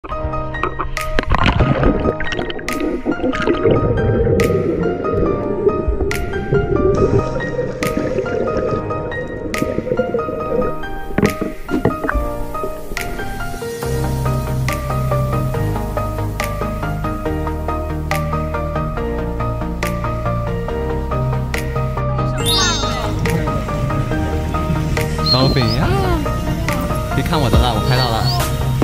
烧饼呀！可以看我的了，我拍到了，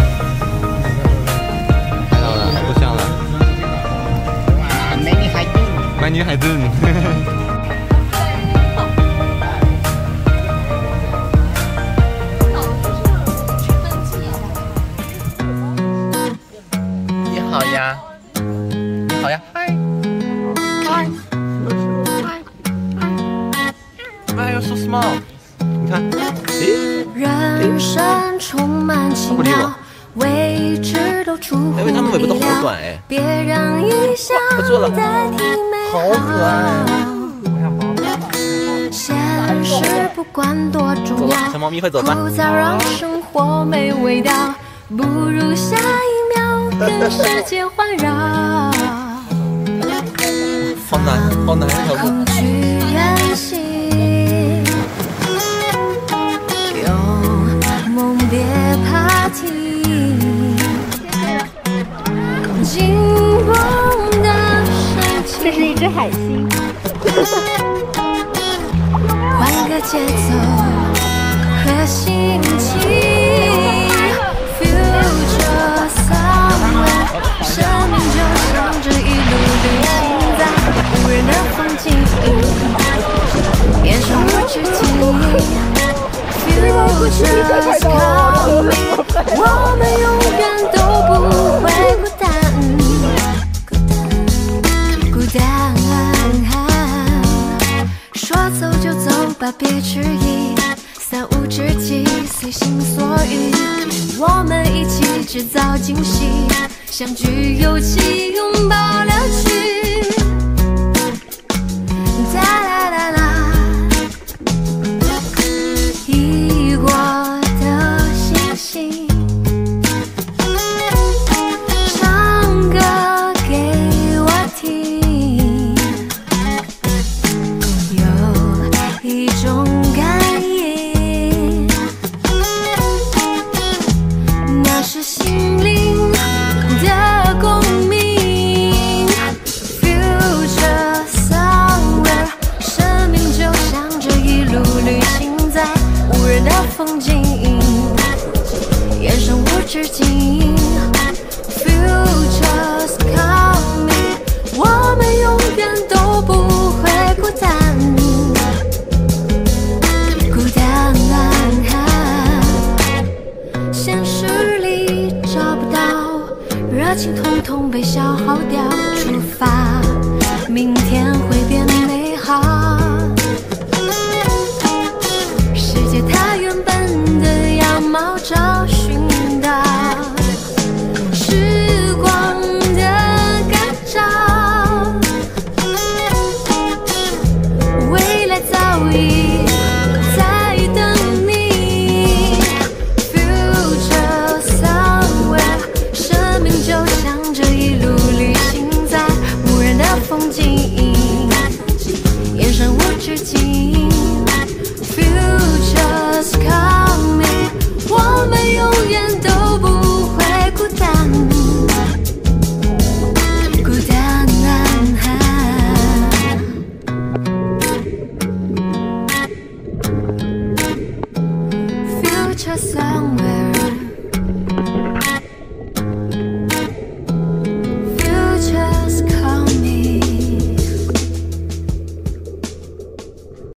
拍到了，录像了。 美女海豚， 美女海豚。 你好呀，你好呀，嗨，嗨，嗨，Why are you so small？ 你看， 人生充满奇妙，未知都出乎意料。 他们尾巴都好短哎。 别让异乡代替美好。 好可爱。 现实不管多重要， 小猫咪会走吧？ 枯燥让生活没味道，不如下一秒跟世界环绕。 好难，好难这条路。 恐惧远行。别怕停，紧绷的神经。 这是一只海星。 换个节奏和心情 ，Future somewhere， 生命就像这一路旅行在无人的风景，眼神无止境。Futures coming， 我们永远都不会孤单，孤单。说走就走吧，别迟疑，三五知己，随心所欲，我们一起制造惊喜，相聚有期，拥抱了去。哒啦啦啦。过的星星，唱歌给我听，有一种感应，那是心灵的共鸣。Future somewhere， 生命就像这一路旅行在无人的风景，眼神无止境。Futures coming， 我们永远都不会孤单，孤单。现实里找不到，热情统统被消耗掉。出发，明天会变美好。它原本的样貌找寻到，时光的感召，未来早已在等你。Future somewhere， 生命就像这一路旅行在无人的风景，眼神无止境。Futures coming， 我们永远都不会孤单，孤单。Future somewhere。